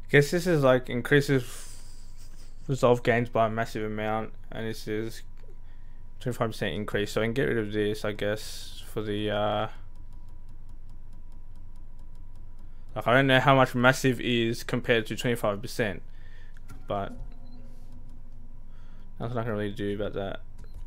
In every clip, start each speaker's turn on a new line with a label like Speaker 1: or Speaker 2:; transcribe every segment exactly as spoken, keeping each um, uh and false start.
Speaker 1: Guess this is like increases resolve gains by a massive amount, and this is twenty-five percent increase. So I can get rid of this, I guess, for the uh like I don't know how much massive is compared to twenty-five percent, but nothing I can really do about that.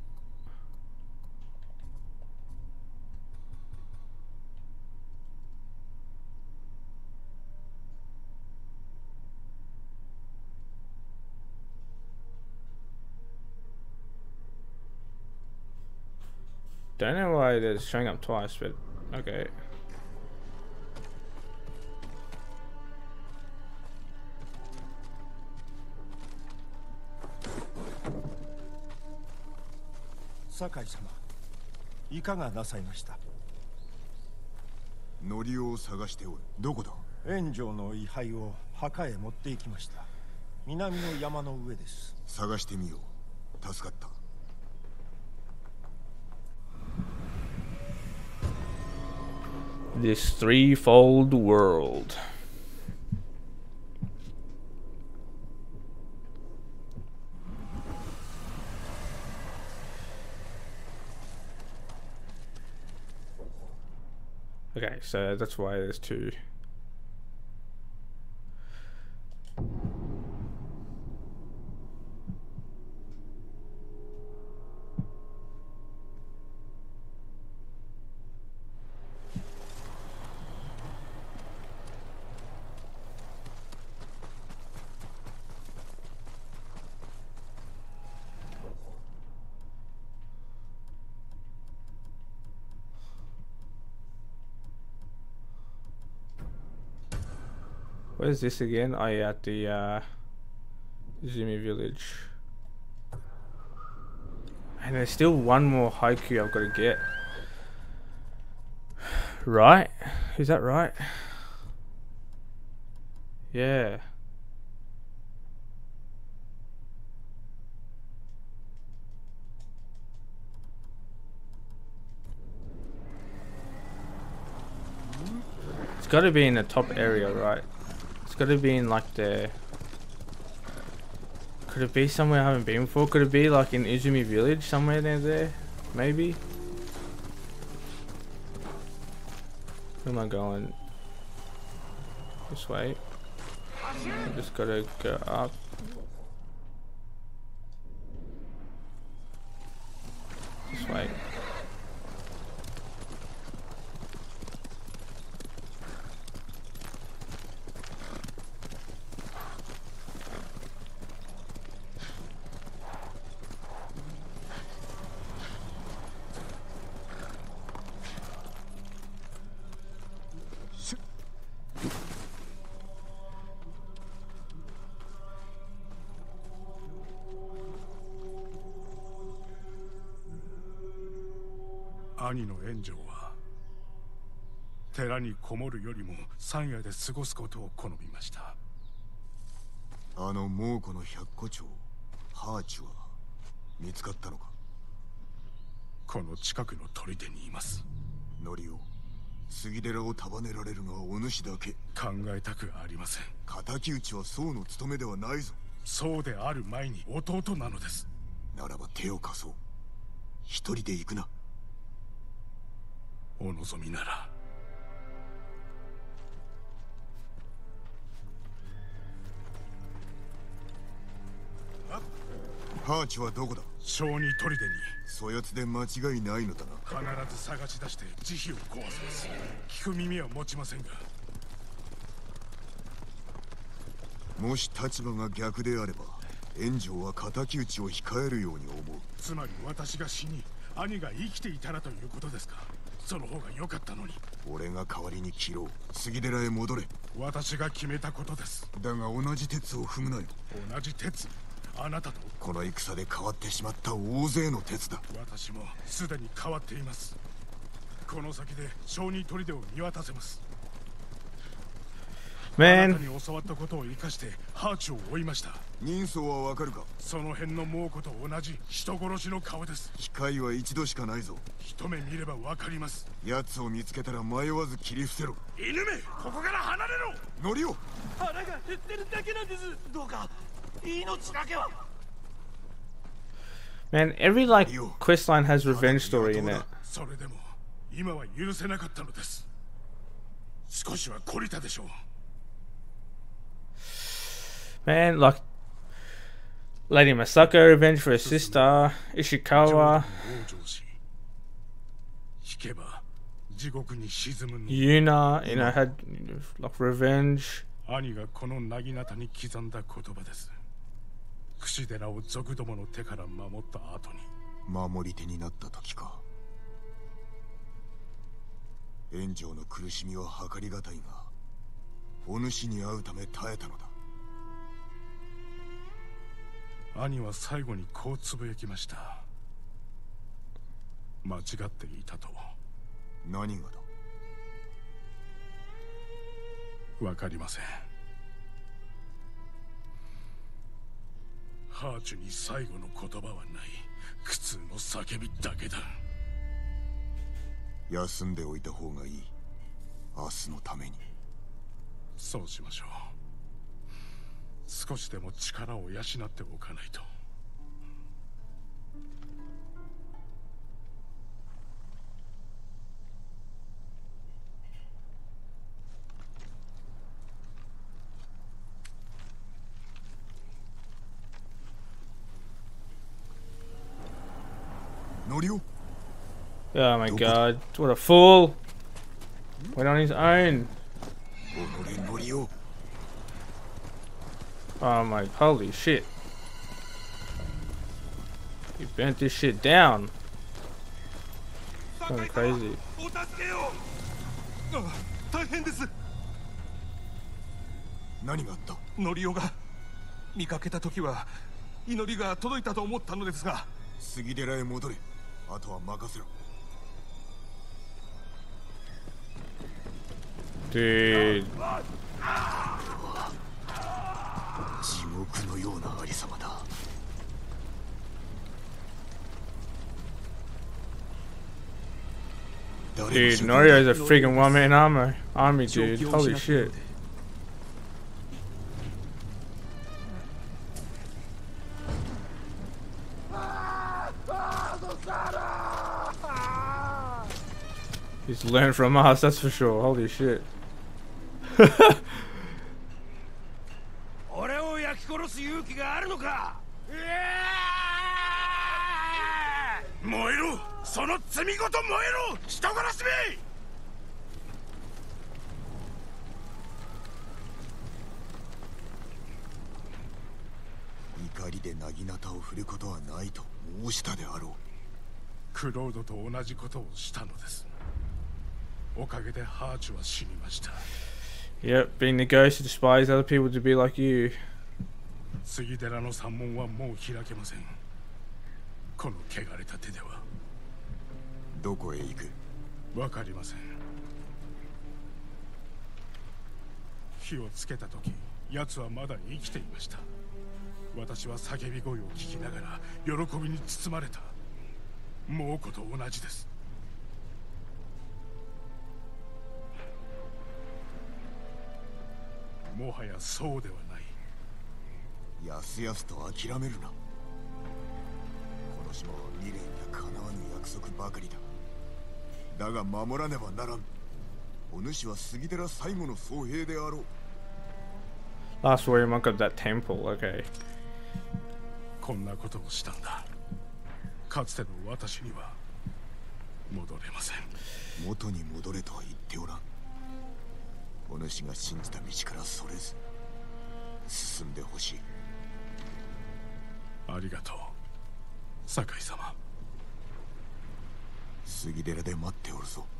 Speaker 1: Don't know why it's showing up twice, but okay.
Speaker 2: Sakai様、いかがなさいました？
Speaker 3: ノリオを探しておる。どこだ？
Speaker 2: 炎上の位牌を墓へ持って行きました。南の山の上です。
Speaker 3: 探してみよう。助かった。
Speaker 1: This threefold world. Okay, so that's why there's two. Where's this again? Oh yeah, at the uh, Izumi village. And there's still one more haiku I've got to get. Right? Is that right? Yeah. It's got to be in the top area, right? It's got to be in like the... Could it be somewhere I haven't been before? Could it be like in Izumi village somewhere near there? Maybe? Where am I going? This way. I just gotta go up. This way.
Speaker 4: 「兄の炎上は寺にこもるよりも山野で過ごすことを好みました。
Speaker 3: あの猛虎の百虎長ハーチは見つかったのか？
Speaker 4: この近くの砦にいます。
Speaker 3: ノリオ、杉寺を束ねられるのはお主だけ。
Speaker 4: 考えたくありません。
Speaker 3: 敵討ちは僧の務めではないぞ。
Speaker 4: そうである前に弟なのです。
Speaker 3: ならば手を貸そう。一人で行くな。
Speaker 4: お望みなら。
Speaker 3: ハーチはどこだ？
Speaker 4: 小児砦に。
Speaker 3: そやつで間違いないのだな。
Speaker 4: 必ず探し出して慈悲を壊せます。聞く耳は持ちませんが。
Speaker 3: もし立場が逆であれば炎上は敵討ちを控えるように思う。
Speaker 4: つまり私が死に兄が生きていたらということですか？その方が良かったのに。
Speaker 3: 俺が代わりに切ろう。杉寺へ戻れ。
Speaker 4: 私が決めたことです。
Speaker 3: だが同じ鉄を踏むなよ。
Speaker 4: 同じ鉄？あなたと？
Speaker 3: この戦で変わってしまった大勢の鉄だ。
Speaker 4: 私もすでに変わっています。この先で小児砦を見渡せます。 あな
Speaker 1: Man.
Speaker 4: たに教わったことを生かしてハーチを追いました。
Speaker 3: 人相はわかるか？
Speaker 4: その辺の猛虎と同じ人殺しの顔です。
Speaker 3: 機会は一度しかないぞ。
Speaker 4: 一目見ればわかります。
Speaker 3: 奴を見つけたら迷わず切り伏せろ。
Speaker 4: 犬め、ここから離れろ。
Speaker 3: 乗りよ。
Speaker 2: 腹が減ってるだけなんです。どうか命だけは。
Speaker 1: Man, every like quest line has revenge story in it.
Speaker 4: それでも今は許せなかったのです。少しは懲りたでしょう。
Speaker 1: Man, like Lady Masako, revenge for her sister, Ishikawa,
Speaker 4: 引けば地獄に沈むの。
Speaker 1: Yuna, you know, had like revenge.
Speaker 4: 兄がこの薙刀に刻んだ言葉です。櫛寺を賊どもの手から守った後に。
Speaker 3: 守り手になった時か。炎上の苦しみは計りがたいが、お主に会うため耐えたのだ。
Speaker 4: 兄は最後にこうつぶやきました。間違っていたと。
Speaker 3: 何がだ？
Speaker 4: わかりません。ハーチュに最後の言葉はない。苦痛の叫びだけだ。
Speaker 3: 休んでおいた方がいい。明日のために。
Speaker 4: そうしましょう。少しでも力を養っておかないと。
Speaker 3: 乗りよ。
Speaker 1: Oh my god, what a fool! Went on his own.
Speaker 3: 己乗りよ。
Speaker 1: Oh my, holy shit. He burnt this shit down. Going crazy.
Speaker 2: お助けよ。あ、大変です。
Speaker 3: 何があった？
Speaker 2: ノリオが見かけた時は祈りが届いたと思ったのですが。
Speaker 3: 杉寺へ戻れ。あとは任せろ。
Speaker 1: Dude.
Speaker 3: 地獄のようなありさまだ。
Speaker 1: Dude, Norio's a freaking one-man armor army, dude. Holy shit. He's learned from us, that's for sure. Holy shit.
Speaker 2: 俺を焼き殺す勇気があるのか。
Speaker 4: 燃えろ。その罪ごと燃えろ。人殺しめ。
Speaker 3: 怒りでなぎなたを振ることはないと申したであろう。
Speaker 4: クロードと同じことをしたのです。おかげでハーチュは死にました。
Speaker 1: Yep, being the ghost who despises other people to be like you.
Speaker 4: 杉寺の山門はもう開けません。この汚れた手では。
Speaker 3: どこへ行く？
Speaker 4: わかりません。火をつけた時、奴はまだ生きていました。私は叫び声を聞きながら喜びに包まれた。猛虎と同じです。もはやそうではない。
Speaker 3: やすやすと諦めるな。この島は未練や叶わぬ約束ばかりだ。だが守らねばならん。お主は杉寺最後の僧兵であろう。
Speaker 1: Last warrior monk of that temple, okay.
Speaker 4: こんなことをしたんだ。かつての私には戻れません。
Speaker 3: 元に戻れとは言っておらん。お主が信じた道からそれず進んでほしい。
Speaker 4: ありがとう、酒井様。
Speaker 3: 杉寺で待っておるぞ。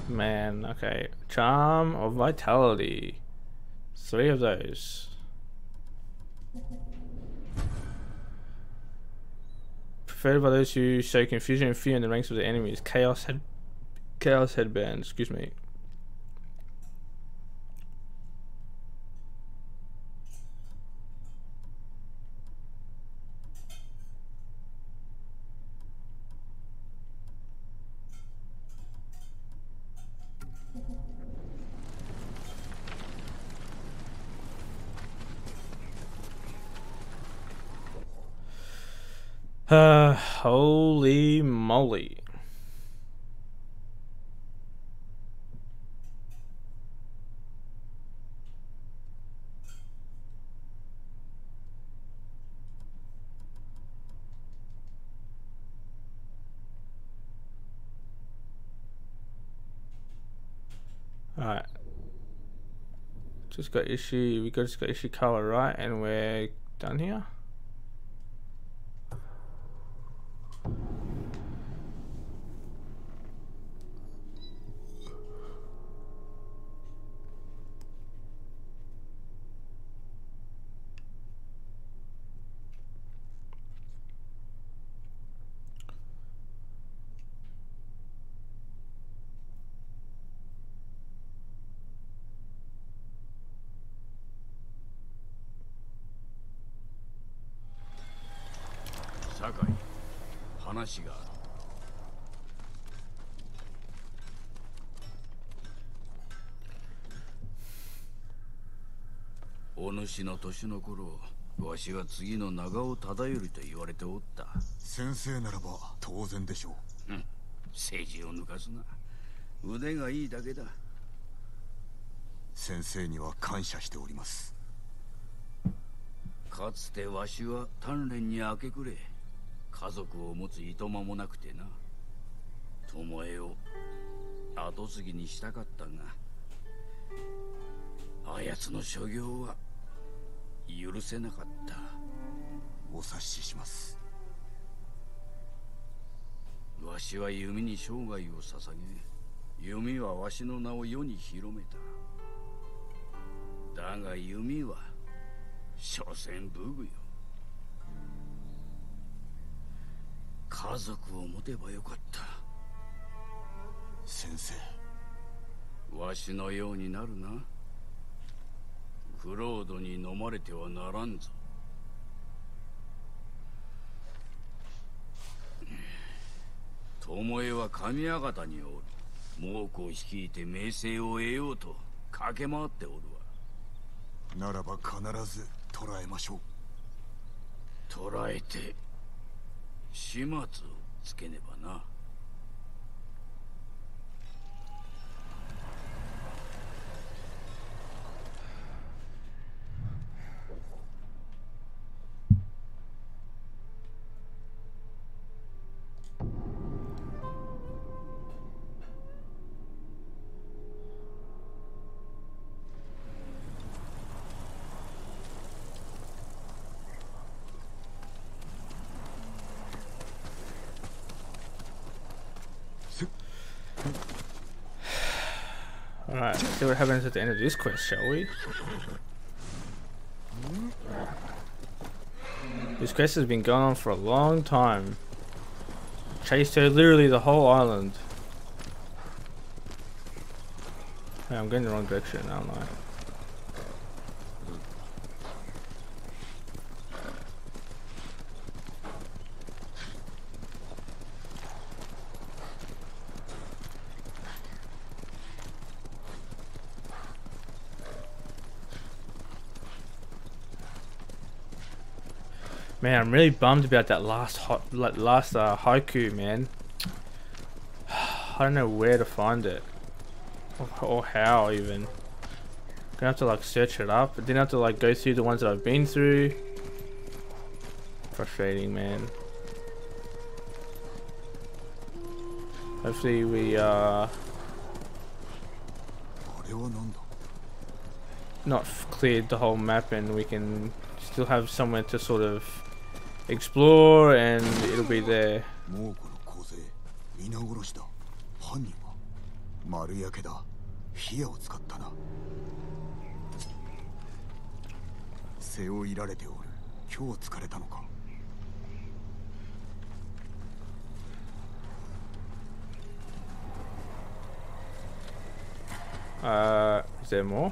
Speaker 1: Man, okay. Charm or vitality. Three of those. Preferred by those who show confusion and fear in the ranks of the enemies. Chaos head Chaos headband, excuse me. Uh, holy moly. Alright. Just got issue, we got just got issue color, right? And we're done here.
Speaker 5: Sakai, 話がある。お主の年の頃、わしは次の長尾忠頼と言われておった。
Speaker 3: 先生ならば当然でしょう。
Speaker 5: うん、政治を抜かすな。腕がいいだけだ。
Speaker 3: 先生には感謝しております。
Speaker 5: かつてわしは鍛錬に明け暮れ、家族を持ついとまもなくてな。巴を後継ぎにしたかったが、あやつの所業は許せなかった。
Speaker 3: お察しします。
Speaker 5: わしは弓に生涯を捧げ、弓はわしの名を世に広めた。だが弓は所詮武具よ。家族を持てばよかった。
Speaker 3: 先生、
Speaker 5: わしのようになるな。クロードに飲まれてはならんぞ。巴は神館におる。猛虎を率いて名声を得ようと駆け回っておるわ。
Speaker 3: ならば必ず捕らえましょう。
Speaker 5: 捕らえて始末をつけねばな。
Speaker 1: Alright, let's see what happens at the end of this quest, shall we? This quest has been going on for a long time. Chased her literally the whole island. Hey, I'm going the wrong direction, aren't I? Man, I'm really bummed about that last hot, last uh, haiku, man. I don't know where to find it, or, or how even. Gonna have to like search it up, but then have to like go through the ones that I've been through. Frustrating, man. Hopefully we uh not cleared the whole map and we can still have somewhere to sort of explore and it'll be there.
Speaker 3: 丸焼けだ。火矢を使ったな。背負いられておる。今日疲れたのか。
Speaker 1: Uh, is there more?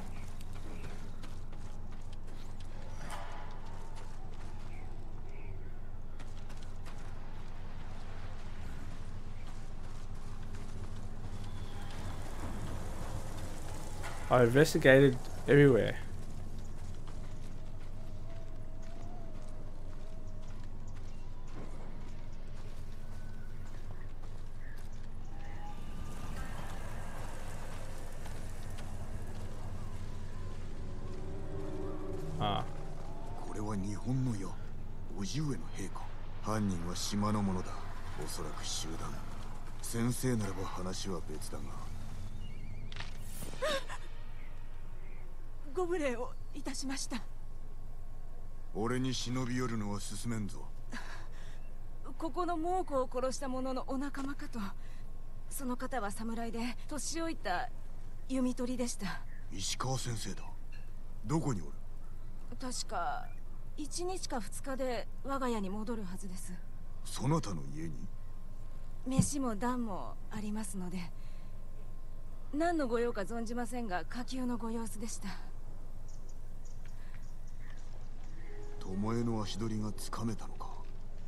Speaker 1: I investigated everywhere. Ah.
Speaker 3: これは日本の矢。叔父上の兵か。犯人は島の者だ。おそらく集団。先生ならば話は別だが。
Speaker 6: ご無礼をいたしました。
Speaker 3: 俺に忍び寄るのは進めんぞ。
Speaker 6: ここの猛虎を殺した者のお仲間かと。その方は侍で年老いた弓取りでした。
Speaker 3: 石川先生だ。どこにおる？
Speaker 6: 確かいちにちかふつかで我が家に戻るはずです。
Speaker 3: そなたの家に？
Speaker 6: 飯も暖もありますので。何の御用か存じませんが、下級のご様子でした。
Speaker 3: 巴の足取りがつかめたのか。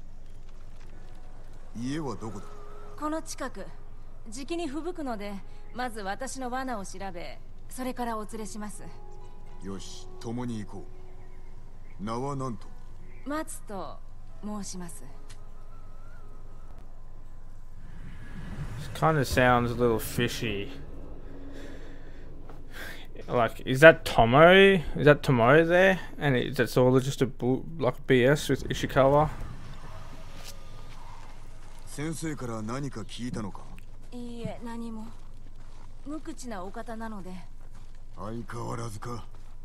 Speaker 3: 家はどこだ？
Speaker 6: この近く。じきに吹雪くので、まず私の罠を調べ、それからお連れします。
Speaker 3: よし、共に行こう。名は何と？
Speaker 6: 松と申します。
Speaker 1: This kind of sounds a little fishy. Like, is that Tomo? Is that Tomo there? And it, that's all just a bull, like B S with Ishikawa?
Speaker 3: 先生から何か聞いたのか？
Speaker 6: いいえ、何も。無口なお方なので。
Speaker 3: 相変わらずか。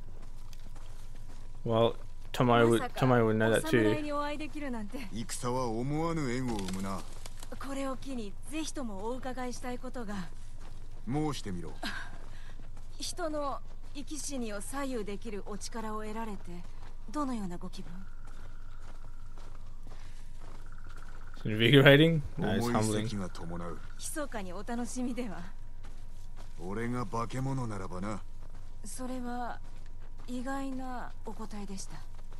Speaker 1: Well, Tomo would, Tomo would know that
Speaker 6: お侍
Speaker 1: too.
Speaker 6: にお会いできるなんて。
Speaker 3: 戦は思わぬ縁を生むな。
Speaker 6: これを機にぜひともお伺いしたいことが。
Speaker 3: 申してみろ。
Speaker 6: 人の生き死にを左右できるお力を得られてどのようなご気分？
Speaker 1: It's invigorating? No, it's
Speaker 3: 重い
Speaker 1: humbling.
Speaker 3: 責が伴う。
Speaker 6: 密かにお楽しみでは。
Speaker 3: 俺が化け物ならばな。
Speaker 6: それは意外なお答えでした。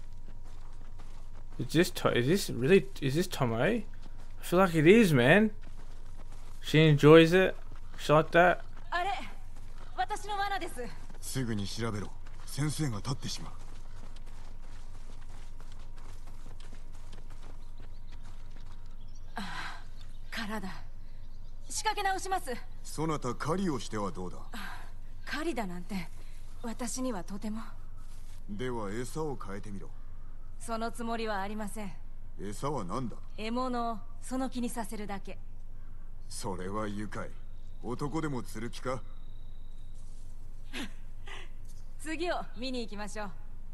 Speaker 1: Is this to is this really is this Tomo? I feel like it is, man. She enjoys it. She like that.
Speaker 6: あれ、私の罠です。
Speaker 3: すぐに調べろ。先生が立ってしまう。
Speaker 6: ああ、空だ。仕掛け直します。
Speaker 3: そなた狩りをしてはどうだ？
Speaker 6: 狩りだなんて私にはとても。
Speaker 3: では餌を変えてみろ。
Speaker 6: そのつもりはありません。
Speaker 3: 餌は何だ？
Speaker 6: 獲物をその気にさせるだけ。
Speaker 3: それは愉快。男でも釣る気か？
Speaker 6: 次を見に行きましょう。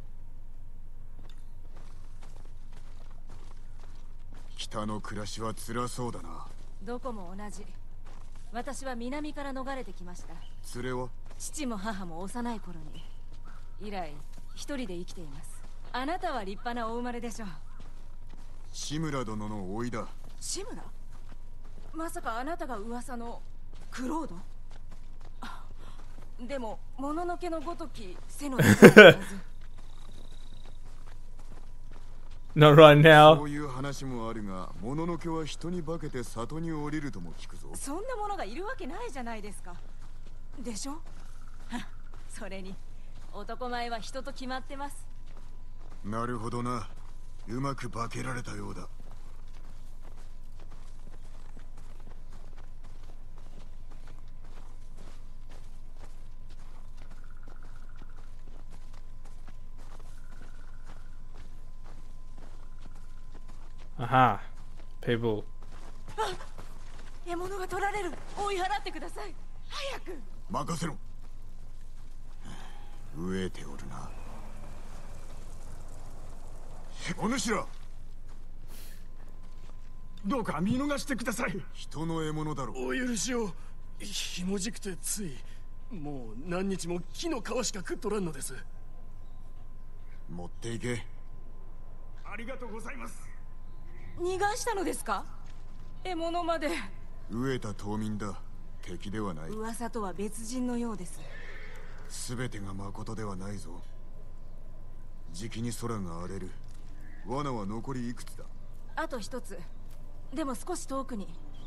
Speaker 3: 北の暮らしは辛そうだな。
Speaker 6: どこも同じ。私は南から逃れてきました。
Speaker 3: 連れは？
Speaker 6: 父も母も幼い頃に。以来一人で生きています。あなたは立派なお生まれでしょう。
Speaker 3: 志村殿の甥だ。
Speaker 6: 志村？まさかあなたが噂のクロード？あ、でももののけのごとき背の高いはず。
Speaker 1: Not right
Speaker 3: そ
Speaker 1: now.
Speaker 3: ういう話もあるが、もののけは人に化けて里に降りるとも聞くぞ。
Speaker 6: そんなものがいるわけないじゃないですか。でしょ？は、それに男前は人と決まってます。
Speaker 3: なるほどな。うまく化けられたようだ。
Speaker 1: Aha. People.
Speaker 6: 獲物が取られる。追い払ってください。早く。
Speaker 3: 任せろ。飢えておるな。お主ら、
Speaker 4: どうか見逃してください。
Speaker 3: 人の獲物だろう。
Speaker 4: お許しを。
Speaker 7: ひもじくてついもう何日も木の皮しか食っとらんのです。
Speaker 3: 持っていけ。
Speaker 4: ありがとうございます。
Speaker 6: 逃がしたのですか？獲物まで。
Speaker 3: 飢えた島民だ。敵ではない。
Speaker 6: 噂とは別人のようです。
Speaker 3: 全てが誠ではないぞ。じきに空が荒れる。罠は残りいくつだ？
Speaker 6: あと一つ。でも少し遠くに。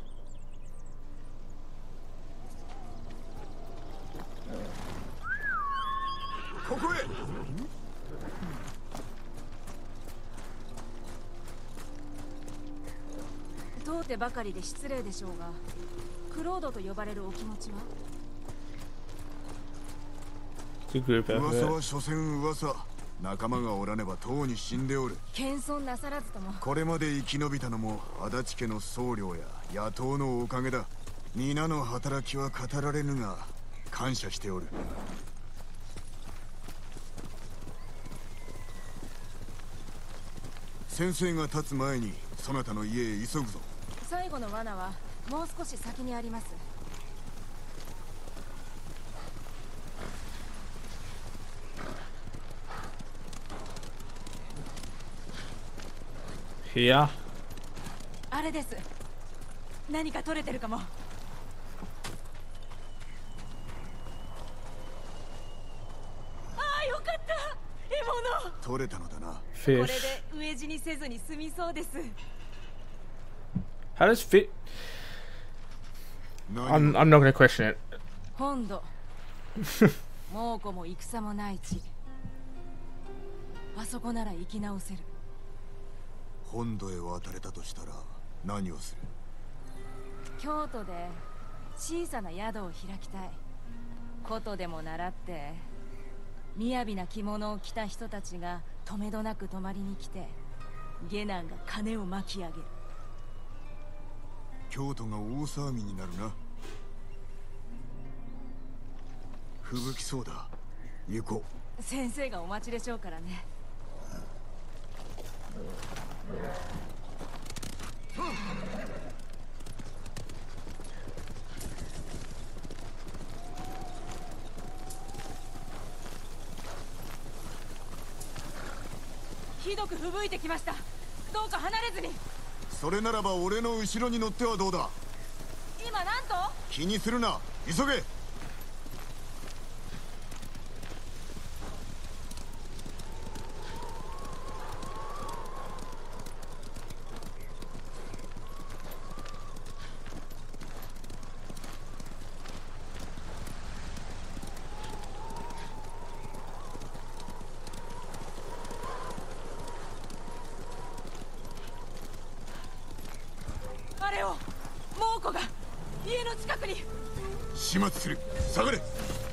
Speaker 3: ここへ。
Speaker 6: 通ってばかりで失礼でしょうが、クロードと呼ばれるお気持ちは？
Speaker 1: It's a group
Speaker 3: 噂
Speaker 1: effort.
Speaker 3: は所詮噂。仲間がおらねばとうに死んでおる。
Speaker 6: 謙遜なさらずとも。
Speaker 3: これまで生き延びたのも足立家の僧侶や野党のおかげだ。皆の働きは語られぬが感謝しておる。先生が立つ前にそなたの家へ急ぐぞ。
Speaker 6: 最後の罠はもう少し先にあります。
Speaker 1: Here.
Speaker 6: あれです。何か取れてるかも。ああ、よかった。獲物。
Speaker 3: 取れたのだな。
Speaker 6: これ
Speaker 1: Fish.
Speaker 6: で飢え死にせずに済みそうです。
Speaker 1: How does fit?
Speaker 3: 何
Speaker 1: I'm, I'm not going to question it.
Speaker 6: 本土。猛虎も戦もない地。あそこなら生き直せる。
Speaker 3: 本土へ渡れたとしたら何をする？
Speaker 6: 京都で小さな宿を開きたい。ことでも習って雅な着物を着た人たちがとめどなく泊まりに来て、下男が金を巻き上げる。
Speaker 3: 京都が大騒ぎになるな。吹雪きそうだ。行こう。
Speaker 6: 先生がお待ちでしょうからね。ひどく吹雪いてきました。どうか離れずに。
Speaker 3: それならば俺の後ろに乗ってはどうだ？
Speaker 6: 今なんと？
Speaker 3: 気にするな。急げ。
Speaker 6: あれを猛虎が家の近くに。
Speaker 3: 始末する。下がれ。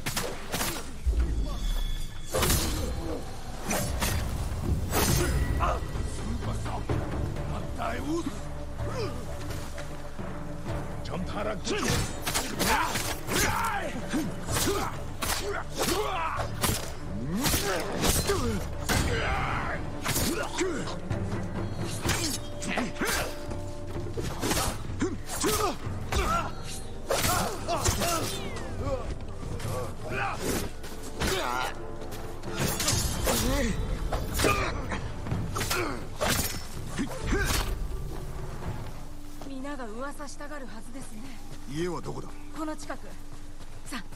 Speaker 6: 皆が噂したがるはずですね。
Speaker 3: 家はどこだ？
Speaker 6: この近く。さあ。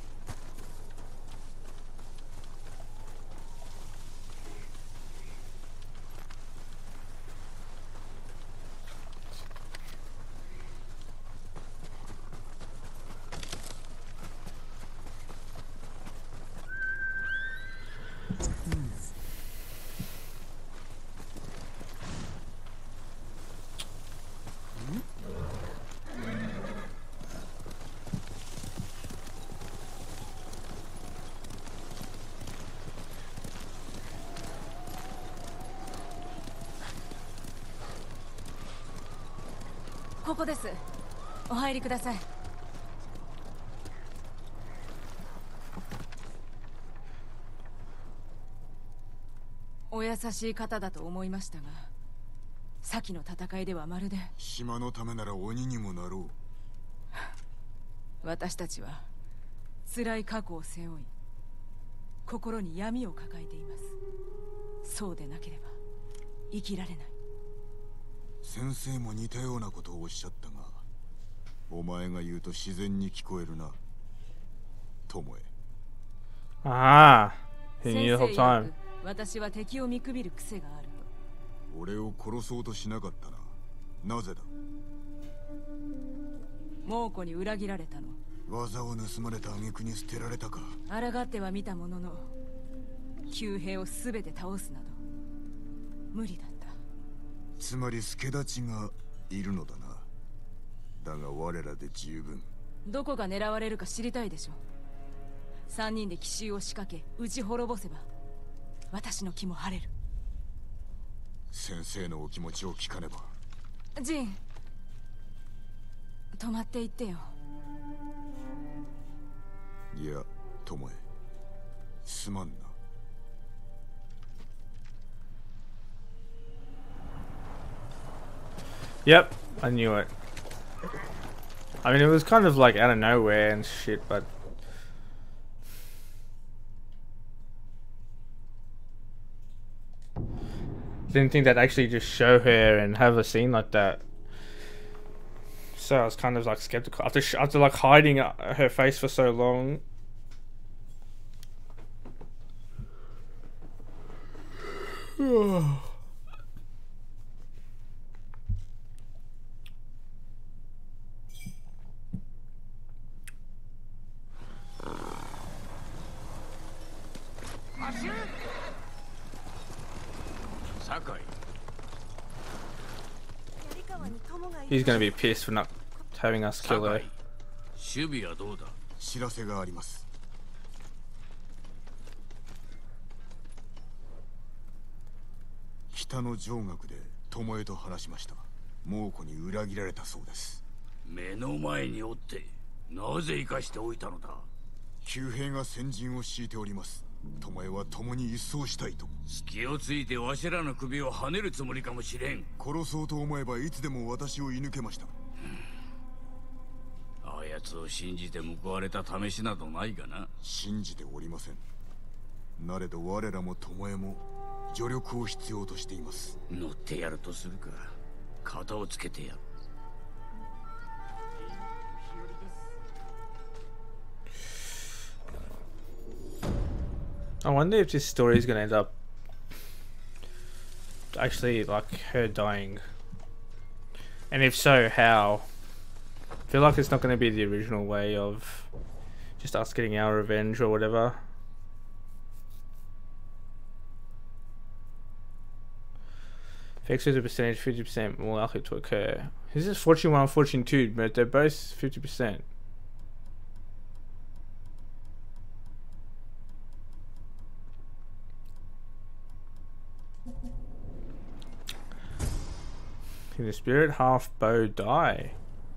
Speaker 6: ここです。お入りください。お優しい方だと思いましたが、先の戦いではまるで。
Speaker 3: 島のためなら鬼にもなろう。
Speaker 6: 私たちは辛い過去を背負い、心に闇を抱えています。そうでなければ生きられない。
Speaker 3: 先生も似たようなことをおっしゃったが、お前が言うと自然に聞こえるな、友え。
Speaker 1: ああ、he
Speaker 6: 先
Speaker 1: knew the
Speaker 6: 生
Speaker 1: whole
Speaker 6: 曰
Speaker 1: time.
Speaker 6: く私は敵を見くびる癖があると。
Speaker 3: 俺を殺そうとしなかったな。なぜだ。
Speaker 6: 猛虎に裏切られたの。
Speaker 3: 技を盗まれた挙句に捨てられたか。
Speaker 6: 抗っては見たものの、旧兵を全て倒すなど無理だった。
Speaker 3: つまり助太刀がいるのだな。だが我らで十分。
Speaker 6: どこが狙われるか知りたいでしょ。三人で奇襲を仕掛け撃ち滅ぼせば私の気も晴れる。
Speaker 3: 先生のお気持ちを聞かねば。
Speaker 6: ジン、止まっていってよ。
Speaker 3: いや、友え、すまんな。
Speaker 1: Yep, I knew it. I mean, it was kind of like out of nowhere and shit, but didn't think they'd actually just show her and have a scene like that. So I was kind of like skeptical after sh after like hiding her face for so long. He's gonna be pissed for not having us kill her.
Speaker 5: 守備はどうだ。
Speaker 3: 知らせがあります。北の上学で巴と話しました。猛虎に裏切られたそうです。
Speaker 5: 目の前におってなぜ生かしておいたのだ。
Speaker 3: 旧兵が先陣を敷いております。巴は共に一掃したいと。
Speaker 5: 隙をついてわしらの首をはねるつもりかもしれん。
Speaker 3: 殺そうと思えばいつでも私を射抜けました。
Speaker 5: あやつを信じて報われた試しなどないがな。
Speaker 3: 信じておりません。なれど我らも巴も助力を必要としています。
Speaker 5: 乗ってやるとするか。肩をつけてやる。
Speaker 1: I wonder if this story is going to end up actually like her dying, and if so, how. I feel like it's not going to be the original way of just us getting our revenge or whatever. Fix with a percentage fifty percent more likely to occur. This is Fortune one, Fortune two, but they're both fifty percent. In the spirit, half bow die.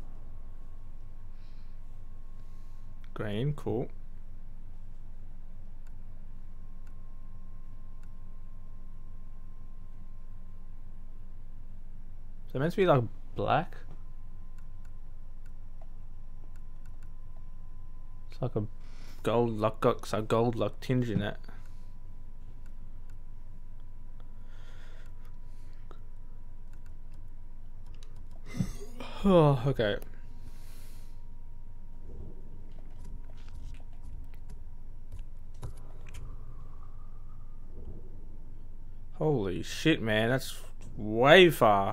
Speaker 1: Green, cool. So it meant to be like black. It's like a gold, like got a gold like tinge in it. Oh, okay. Holy shit, man, that's way far.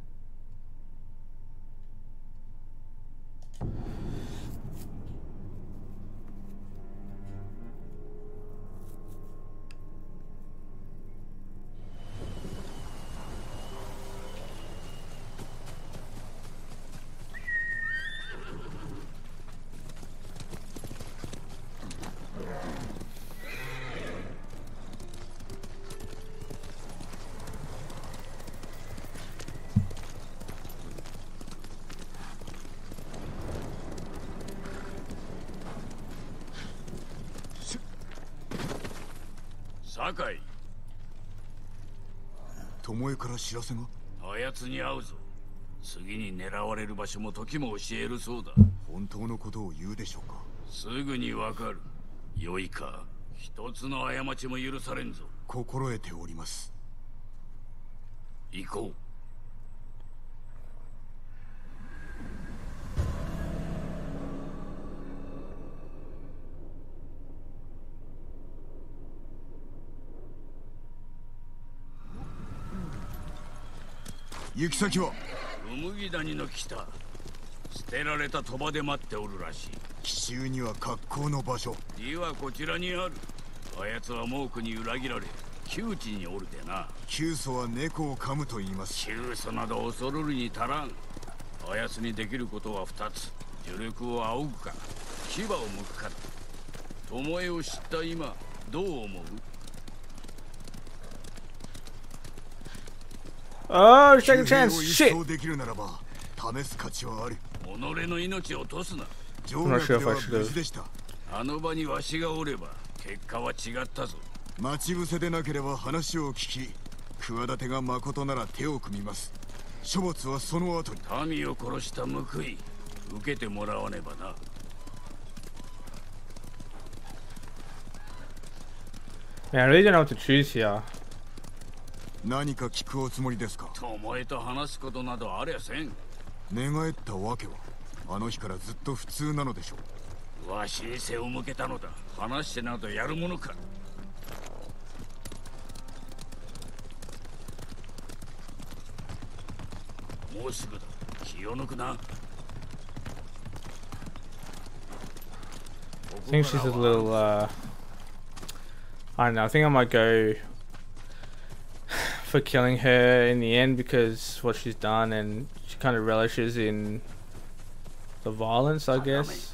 Speaker 5: 酒井。
Speaker 3: 巴から知らせが。
Speaker 5: あやつに会うぞ。次に狙われる場所も時も教えるそうだ。
Speaker 3: 本当のことを言うでしょうか。
Speaker 5: すぐにわかる。よいか、一つの過ちも許されんぞ。
Speaker 3: 心得ております。
Speaker 5: 行こう。
Speaker 3: 行き先は
Speaker 5: ウムギ谷の北。捨てられた鳥羽で待っておるらしい。
Speaker 3: 奇襲には格好の場所。
Speaker 5: 理はこちらにある。あやつは猛虎に裏切られ窮地におるでな。
Speaker 3: 窮鼠は猫を噛むと言います。
Speaker 5: 窮鼠など恐るるに足らん。あやつにできることは二つ。助力を仰ぐか牙を剥くかだ。巴を知った今どう思う？
Speaker 1: Oh, second chance.
Speaker 3: 一
Speaker 1: Shit.
Speaker 3: 掃できるならば試す価値はある。
Speaker 5: 己の命を落とすな。
Speaker 3: 上学では無事でした。
Speaker 5: あの場にわしがおれば結果は違ったぞ。
Speaker 3: 待ち伏せでなければ話を聞き、企てがまことなら手を組みます。処罰はその後に。
Speaker 5: 民を殺した報い受けてもらわねばな。
Speaker 1: Man, I really don't know what to choose here.
Speaker 3: 何か聞くおつもりですか？
Speaker 5: 巴と話すことなどありゃせん。
Speaker 3: 寝返ったわけはあの日からずっと普通なのでしょ
Speaker 5: う。わしに背を向けたのだ。話してなどやるものか。もうすぐだ。気を抜くな。
Speaker 1: I think she's a little, uh, I don't know, I think I might go for killing her in the end because what she's done, and she kind of relishes in the violence, I guess.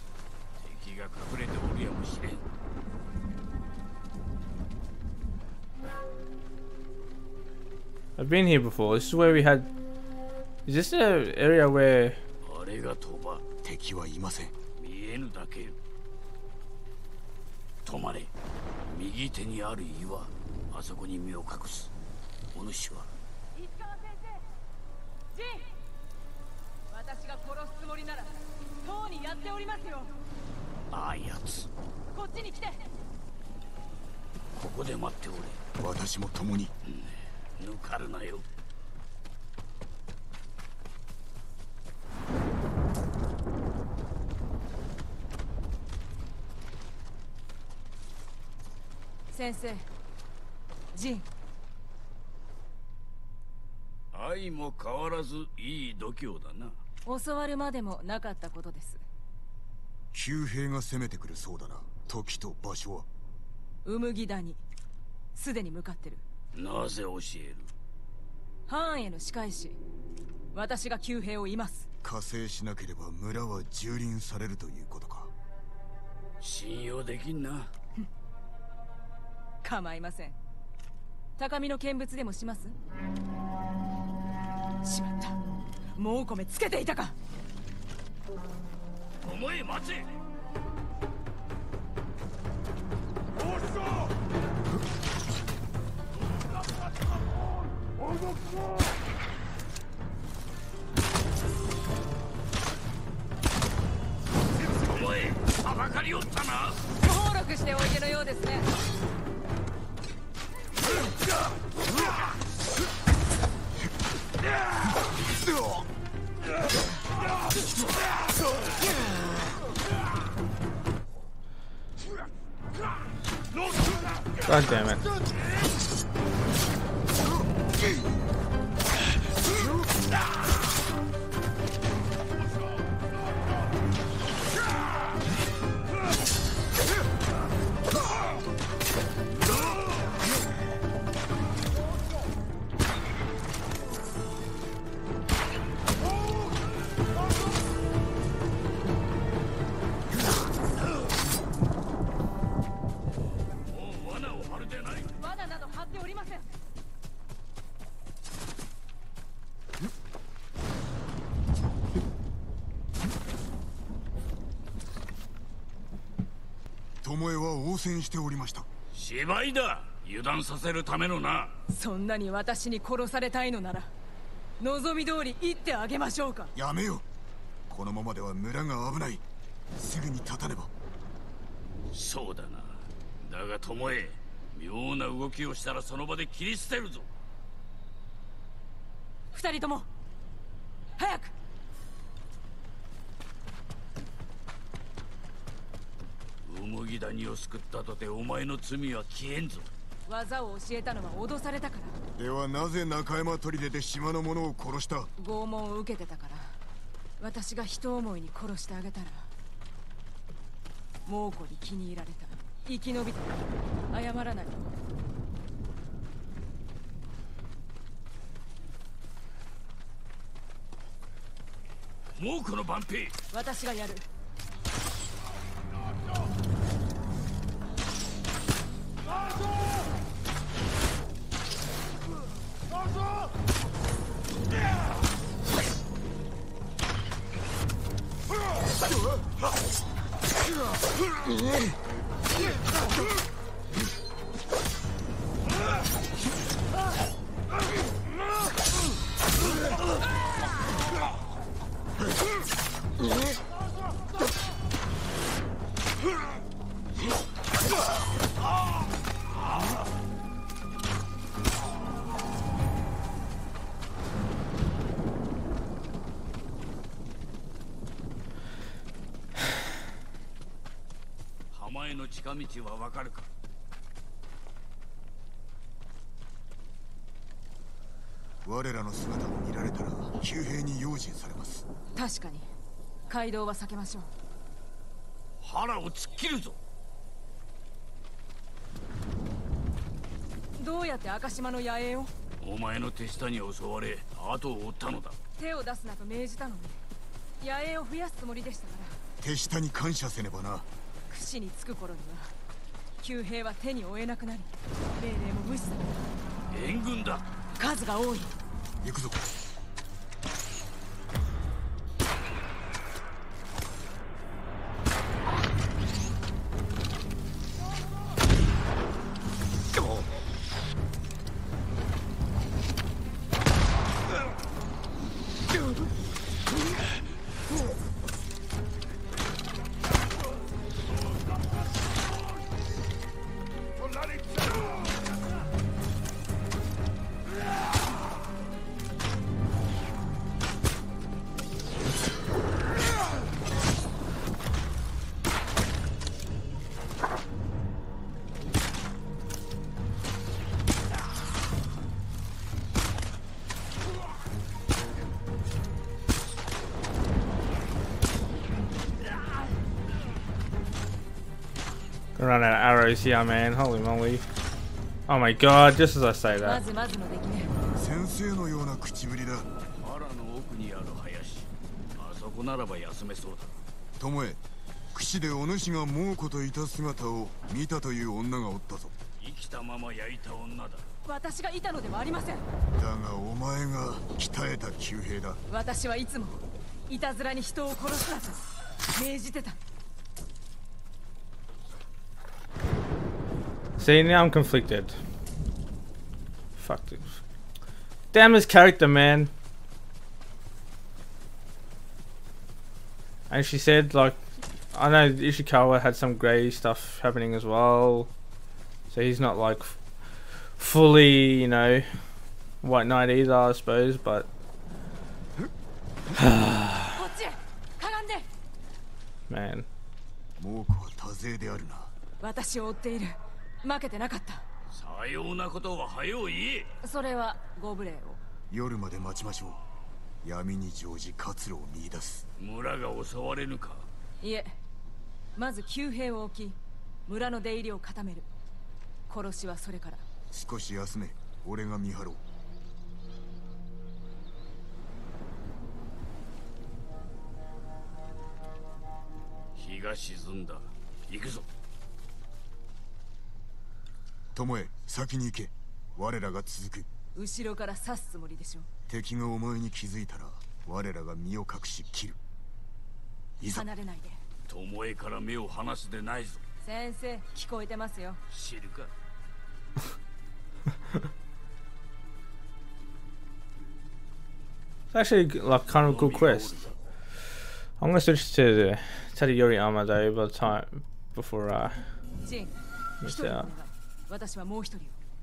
Speaker 1: I've been here before. This is where we had... Is this an area where...
Speaker 3: 敵はいません。
Speaker 5: 見えぬだけ。止まれ。右手にある岩、あそこに身を隠す。お主は
Speaker 6: 石川先生、ジン、私が殺すつもりならとうにやっておりますよ。
Speaker 5: ああやつ、
Speaker 6: こっちに来て。
Speaker 5: ここで待っておれ。
Speaker 3: 私も共に。
Speaker 5: 抜かるなよ。
Speaker 6: 先生、ジン。
Speaker 5: 愛も変わらずいい度胸だな。
Speaker 6: 教わるまでもなかったことです。
Speaker 3: 旧兵が攻めてくるそうだな。時と場所は
Speaker 6: ウムギ谷、すでに向かってる。
Speaker 5: なぜ教える？
Speaker 6: ハーンへの仕返し。私が旧兵をいます。
Speaker 3: 加勢しなければ村は蹂躙されるということか。
Speaker 5: 信用できんな。
Speaker 6: 構いません。高みの見物でもします？しまった。もう米つけていたか。
Speaker 5: お前待て。お前あばかりおったな。
Speaker 6: 登録しておいてのようですね。
Speaker 1: God damn it.
Speaker 3: 巴は応戦しておりました。
Speaker 5: 芝居だ。油断させるためのな。
Speaker 6: そんなに私に殺されたいのなら望み通り言ってあげましょうか。
Speaker 3: やめよ。 このままでは村が危ない。すぐに立たねば。
Speaker 5: そうだな。だが巴、妙な動きをしたらその場で切り捨てるぞ。
Speaker 6: 二人とも早く。
Speaker 5: 麦谷を救ったとてお前の罪は消えんぞ。
Speaker 6: 技を教えたのは脅されたから。
Speaker 3: ではなぜ中山砦で島の者を殺した？
Speaker 6: 拷問を受けてたから。私が人思いに殺してあげたら猛虎に気に入られた。生き延びた。謝らないと。
Speaker 5: 猛虎の番兵。
Speaker 6: 私がやる。
Speaker 5: 浜への近道はわかるか？
Speaker 3: 我らの姿を見られたら急兵に用心されます。
Speaker 6: 確かに街道は避けましょう。
Speaker 5: 腹を突っ切るぞ。
Speaker 6: どうやって赤島の野営を？
Speaker 5: お前の手下に襲われ後を追ったのだ。
Speaker 6: 手を出すなと命じたのに野営を増やすつもりでしたから。
Speaker 3: 手下に感謝せねばな。
Speaker 6: 串につく頃には旧兵は手に負えなくなり命令も無視された。
Speaker 5: 援軍だ。
Speaker 6: 数が多い。
Speaker 3: 行くぞ。
Speaker 1: Run out of arrows here, man. Holy moly. Oh my god, just as I say
Speaker 6: ま
Speaker 1: that.
Speaker 6: ずまずの出来ね。
Speaker 3: 先生のような口ぶりだ。
Speaker 5: 腹の奥にある林。あそこならば休めそうだ。
Speaker 3: 巴、櫛でお主が猛虎といた姿を見たという女がおったぞ。
Speaker 5: 生きたまま焼いた女だ。
Speaker 6: 私がいたのではありません。
Speaker 3: だがお前が鍛えた旧兵だ。
Speaker 6: 私はいつもいたずらに人を殺すなと命じてた。
Speaker 1: See, now I'm conflicted. Fuck this. Damn this character, man. And she said, like, I know Ishikawa had some grey stuff happening as well. So he's not, like, f fully, you know, White Knight either, I suppose, but... Man.
Speaker 3: 猛虎は多勢であるな。
Speaker 6: 私を追っている。負けてなかった。
Speaker 5: さようなことは早う言え。
Speaker 6: それはご無礼を。
Speaker 3: 夜まで待ちましょう。闇に乗じ活路を見出す。
Speaker 5: 村が襲われぬか？
Speaker 6: いえ、まず旧兵を置き村の出入りを固める。殺しはそれから。
Speaker 3: 少し休め。俺が見張ろう。
Speaker 5: 日が沈んだ。行くぞ。
Speaker 3: 巴、先に行け。我らが続く。
Speaker 6: 後ろから刺すつもりでしょ。
Speaker 3: 敵がお前に気づいたら我らが身を隠し切る。いざ。
Speaker 6: 離れないで。
Speaker 5: 巴から目を離すでないぞ。
Speaker 6: 先生、聞こえてますよ。
Speaker 5: 知るか。
Speaker 1: It's actually like kind of a good quest. I'm gonna switch to the Tadayori armor though by the time before uh
Speaker 6: ジン、
Speaker 1: miss
Speaker 6: 一人お願い
Speaker 1: out.
Speaker 6: 私はもう一人を。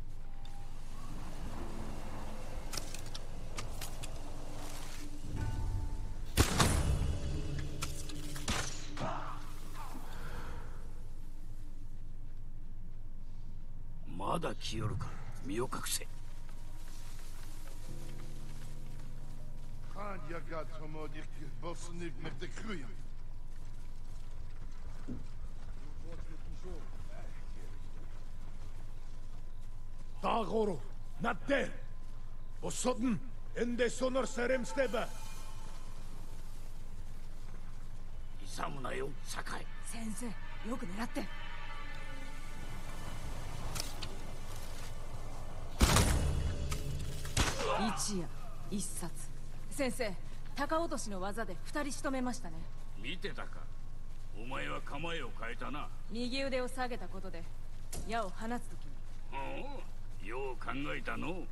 Speaker 5: まだ来よるか。身を隠せ。
Speaker 8: Gaan je gaat zomaar die bossen niet met de groeien.
Speaker 2: Dagoro, not there. Bosodden, in de sonor serem steba.
Speaker 5: 勇むなよ、酒井。
Speaker 6: 先生、よく狙って。一夜一冊。先生、高落としの技で二人仕留めましたね。
Speaker 5: 見てたか。お前は構えを変えたな。
Speaker 6: 右腕を下げたことで矢を放つときに。
Speaker 5: おお、よう考えたの。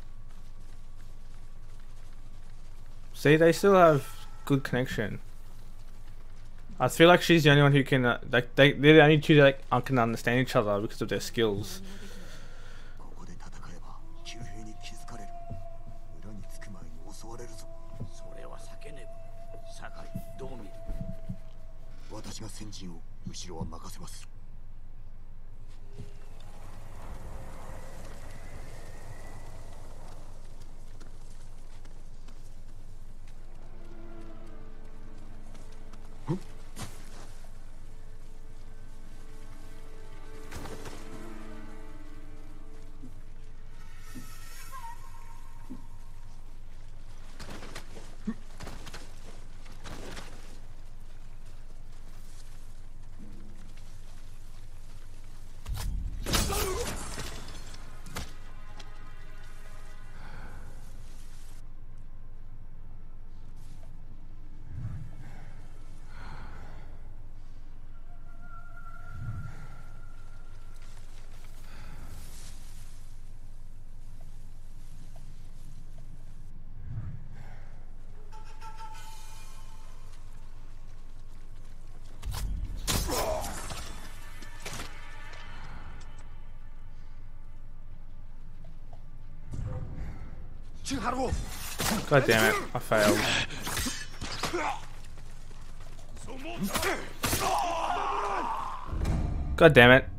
Speaker 1: See, they still have good connection. I feel like she's the only one who can uh, like they they're the only two that like, uh, can understand each other because of their skills.
Speaker 3: ここで戦えば急兵に気づかれる。村に着く前に襲われるぞ。
Speaker 5: それは避けねば。酒井、どう見る？
Speaker 3: 私が先陣を、後ろは任せます。
Speaker 1: God damn it, I failed. God damn it.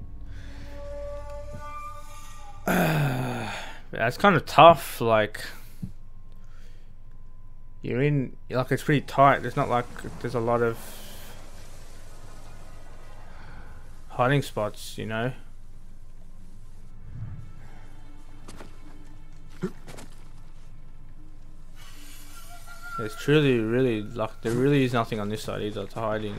Speaker 1: That's kind of tough, like you're in like it's pretty tight. There's not like there's a lot of hiding spots, you know. There's truly, really, like, there really is nothing on this side either to hiding.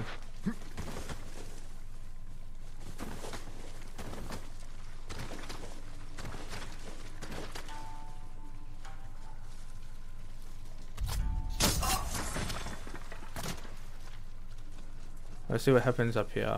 Speaker 1: Let's see what happens up here.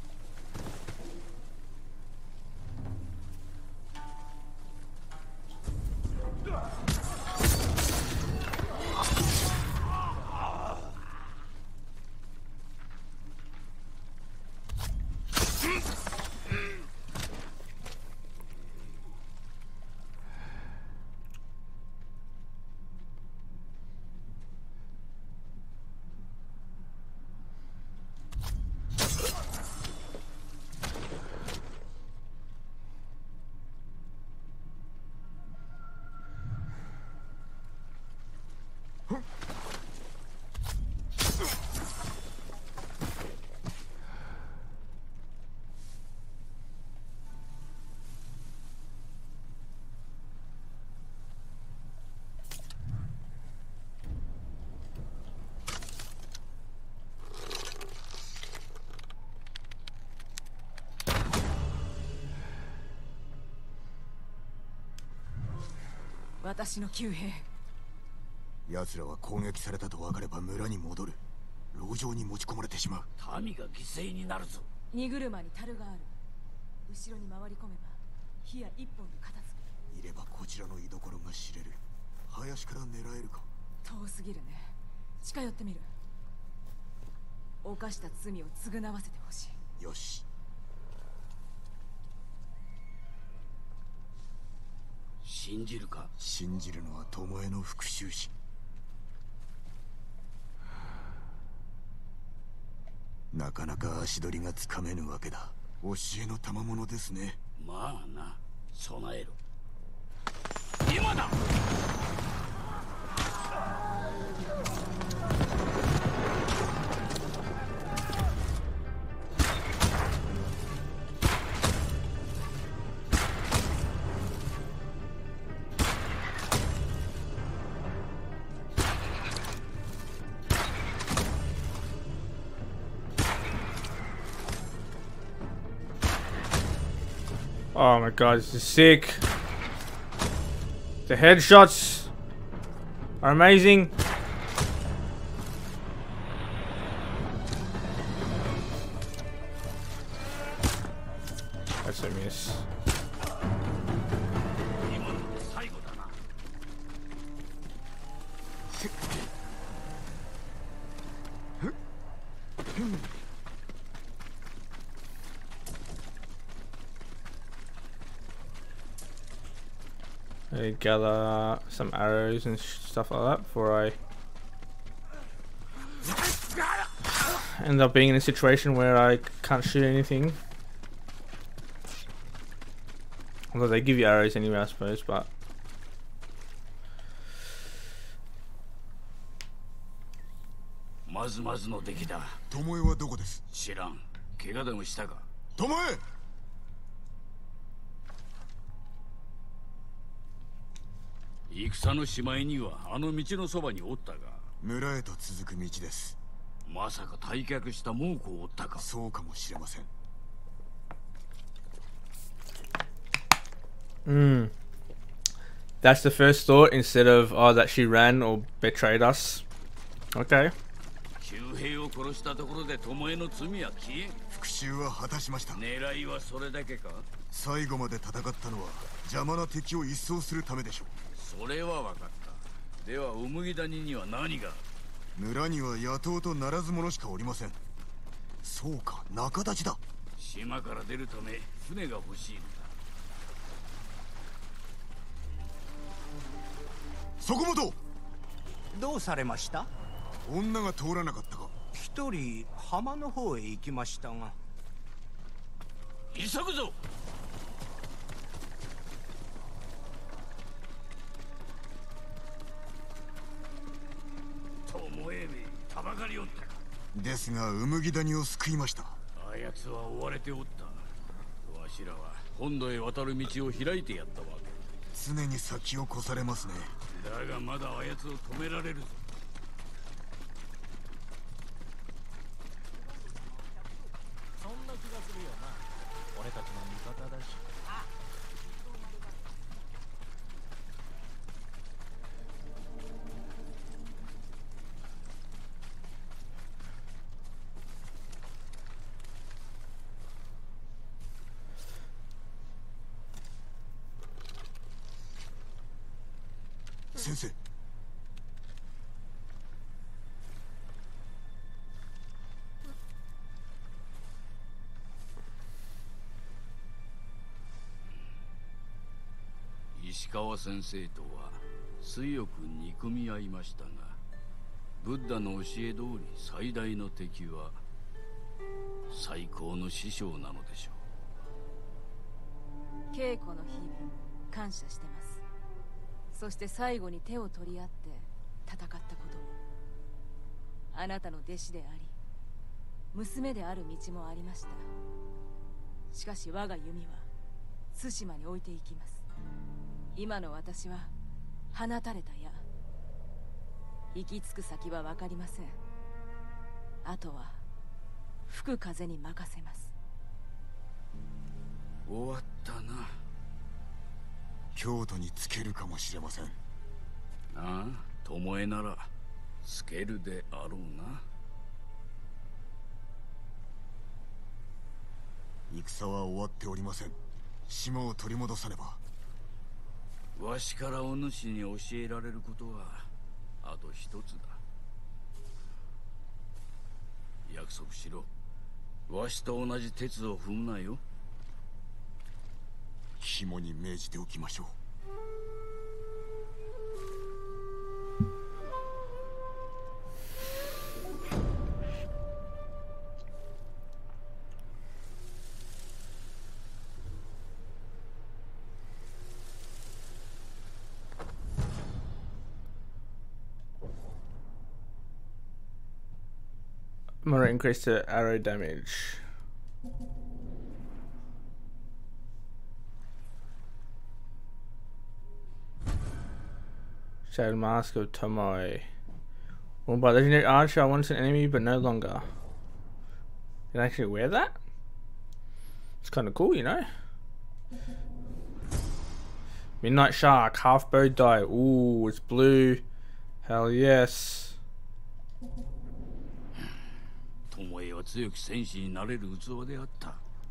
Speaker 6: What? 私の旧兵。
Speaker 3: 奴らは攻撃されたと分かれば村に戻る。牢城に持ち込まれてしまう。
Speaker 5: 民が犠牲になるぞ。
Speaker 6: 荷車に樽がある。後ろに回り込めば火や一本で片付
Speaker 3: く。いればこちらの居所が知れる。林から狙えるか。
Speaker 6: 遠すぎるね。近寄ってみる。 犯した罪を償わせてほしい。
Speaker 3: よし。
Speaker 5: 信じるか？
Speaker 3: 信じるのは巴の復讐心。なかなか足取りがつかめぬわけだ。教えの賜物ですね。
Speaker 5: まあな、備えろ。今だ。
Speaker 1: Oh my god, this is sick. The headshots are amazing. That's a miss. I gather some arrows and stuff like that before I end up being in a situation where I can't shoot anything. Although they give you arrows anyway, I suppose, but
Speaker 5: まずまずの出来だ。
Speaker 3: 巴はどこです？
Speaker 5: 知らん。怪我でもしたか？
Speaker 3: 巴！
Speaker 5: 戦のしまいにはあの道のそばにおったが。
Speaker 3: 村へと続く道です。
Speaker 5: まさか退却した猛虎をおったか？
Speaker 3: そうかもしれません。
Speaker 1: Hmm. That's the first thought instead of, oh, that she ran or betrayed us. Okay.
Speaker 5: 旧兵を殺したところで巴の罪は消えん。
Speaker 3: 復讐は果たしました。
Speaker 5: 狙いはそれだけか？
Speaker 3: 最後まで戦ったのは邪魔な敵を一掃するためでしょう。
Speaker 5: それは分かった。ではお麦谷には何が？
Speaker 3: 村には野党とならず者しかおりません。そうか、仲立ちだ。
Speaker 5: 島から出るため船が欲しいんだ。
Speaker 3: そこもと
Speaker 9: どうされました？
Speaker 3: 女が通らなかったか？
Speaker 9: 一人浜の方へ行きましたが。
Speaker 5: 急ぐぞ。巴め、たばかりおったか。
Speaker 3: ですが、うむぎ谷を救いました。
Speaker 5: あやつは追われておった。わしらは本土へ渡る道を開いてやったわけ。
Speaker 3: 常に先を越されますね。
Speaker 5: だがまだあやつを止められるぞ。
Speaker 9: そんな気がするよな。俺たちの味方だし。
Speaker 3: 先生。
Speaker 5: 石川先生とは強く憎み合いましたが、ブッダの教え通り最大の敵は最高の師匠なのでしょ
Speaker 6: う。稽古の日々感謝してます。そして最後に手を取り合って戦ったことも、あなたの弟子であり娘である道もありました。しかし我が弓は対馬に置いていきます。今の私は放たれた矢。行き着く先は分かりません。あとは吹く風に任せます。
Speaker 5: 終わったな。
Speaker 3: 京都につけるかもしれません。
Speaker 5: ああ、巴ならつけるであろうな。
Speaker 3: 戦は終わっておりません。島を取り戻さねば。
Speaker 5: わしからお主に教えられることはあと一つだ。 約束しろ。わしと同じ鉄を踏むなよ。
Speaker 3: 肝に銘じておきましょう。
Speaker 1: Moderate increase to arrow damage. Shadow Mask of Tomoe. Worn by legendary archer once an enemy but no longer. You can actually wear that? It's kind of cool, you know? Midnight Shark, half bow die. Ooh, it's blue. Hell yes.
Speaker 5: 巴は強き戦士になれる器であった。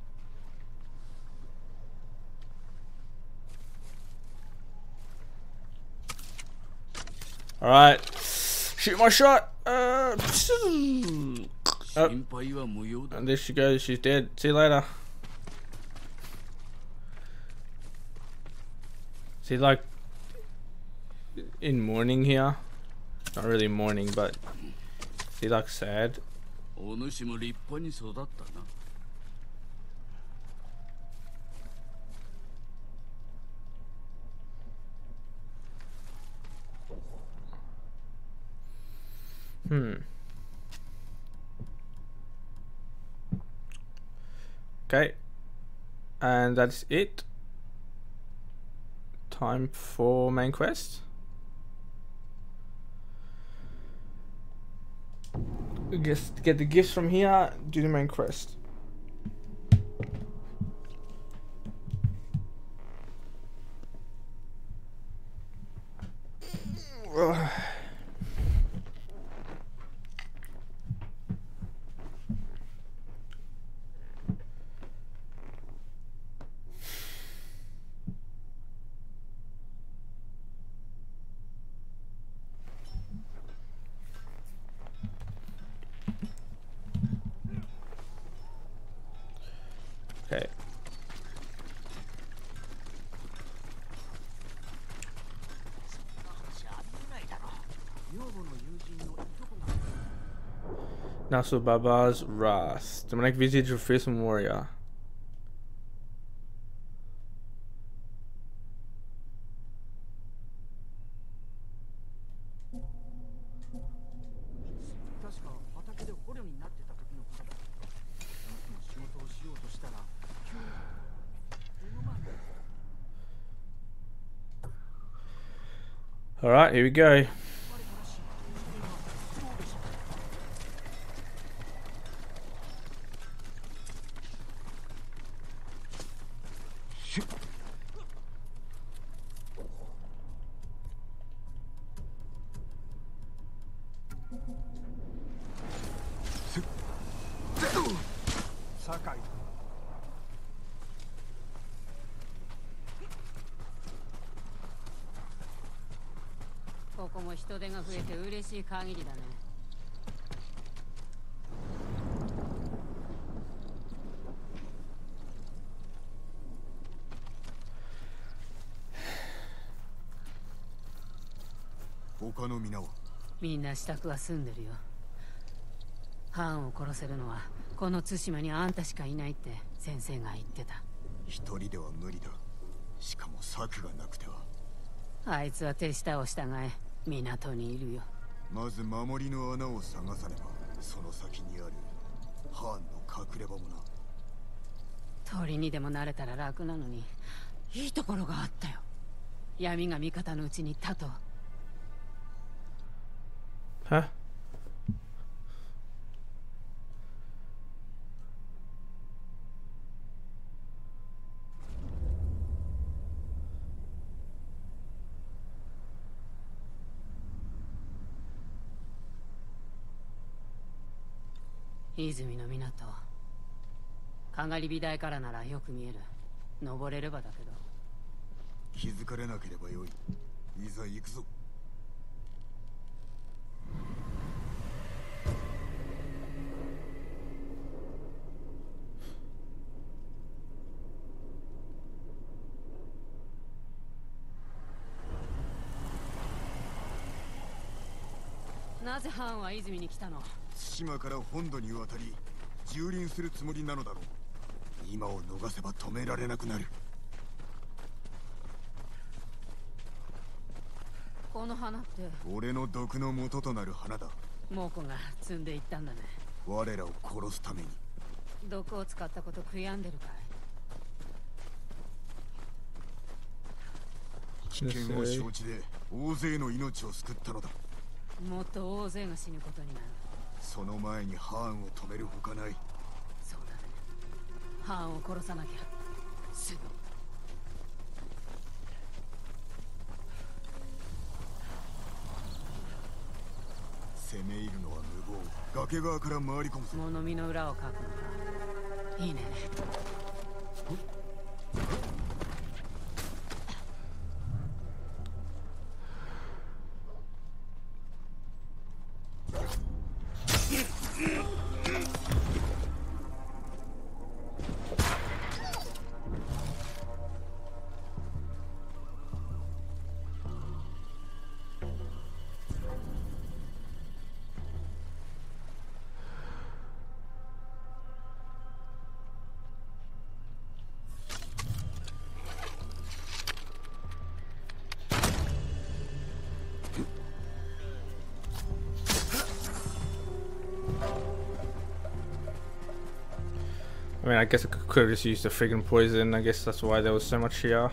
Speaker 1: Alright, shoot my shot. Uh, oh. And there she goes. She's dead. See you later. Is he like in mourning here? Not really mourning, but is he like sad?
Speaker 5: お主も立派に育ったな。
Speaker 1: Hmm. Okay. And that's it. Time for main quest. Just get the gifts from here, do the main quest. Ugh. Okay. Nasu Baba's Wrath. Demonic visage of fearsome warrior. Alright, here we go.
Speaker 2: Sakai.
Speaker 10: ここも人手が増えて嬉しい限りだね。
Speaker 3: 他の皆は
Speaker 10: みんな支度は済んでるよ。ハーンを殺せるのはこの対馬にあんたしかいないって先生が言ってた。
Speaker 3: 一人では無理だ。しかも策がなくては。
Speaker 10: あいつは手下を従え港にいるよ。
Speaker 3: まず守りの穴を探さねばその先にあるハーンの隠れ場もな。
Speaker 10: 鳥にでもなれたら楽なのにいいところがあったよ。闇が味方のうちに立とう。
Speaker 1: Huh?
Speaker 10: 泉の港。かがり火台からならよく見える。登れればだけど。
Speaker 3: 気づかれなければよい。いざ行くぞ。
Speaker 10: なぜハーンは泉に来たの？
Speaker 3: 対馬から本土に渡り蹂躙するつもりなのだろう。今を逃せば止められなくなる。
Speaker 10: この花って
Speaker 3: 俺の毒の元となる花だ。
Speaker 10: モコが積んでいったんだね。
Speaker 3: 我らを殺すために。
Speaker 10: 毒を使ったこと悔やんでるかい？
Speaker 3: 危険を承知で大勢の命を救ったのだ。
Speaker 10: もっと大勢が死ぬことになる。
Speaker 3: その前にハーンを止めるほかない。
Speaker 10: そうだね。ハーンを殺さなきゃ。すぐ。
Speaker 3: 攻め入るのは無謀。崖側から回り込むぞ。
Speaker 10: 物見の裏をかくのか。いいね。
Speaker 1: I mean, I guess I could have just used the friggin' poison. I guess that's why there was so much here.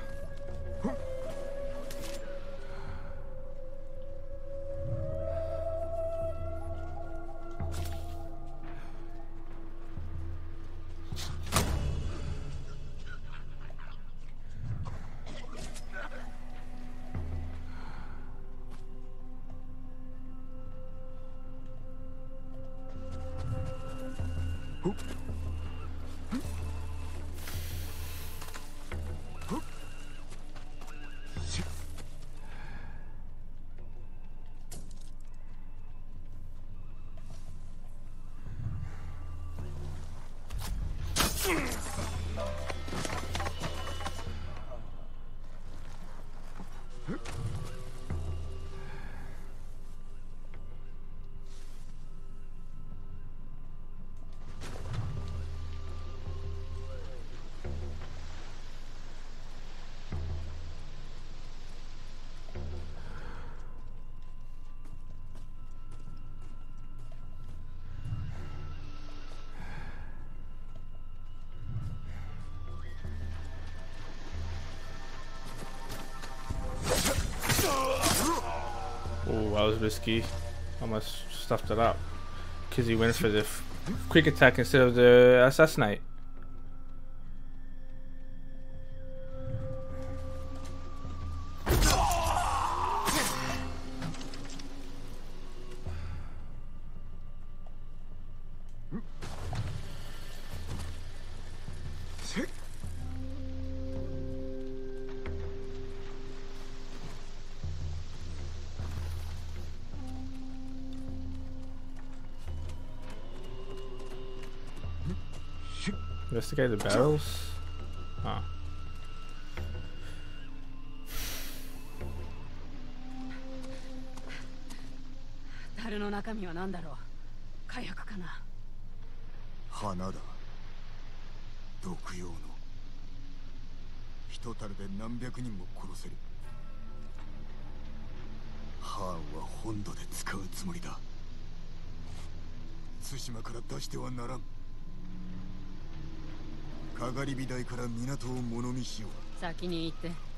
Speaker 1: Oh, that was risky. Almost stuffed it up. Because he went for the f quick attack instead of the assassinate. Investigate the barrels. Ah.
Speaker 10: 樽の中身は何だろう。火薬かな。
Speaker 3: 花だ。毒用の。一樽で何百人も殺せる。ハーンは本土で使うつもりだ。対馬から出してはならん。かがり火台から港を物見しよう。
Speaker 10: 先に行って。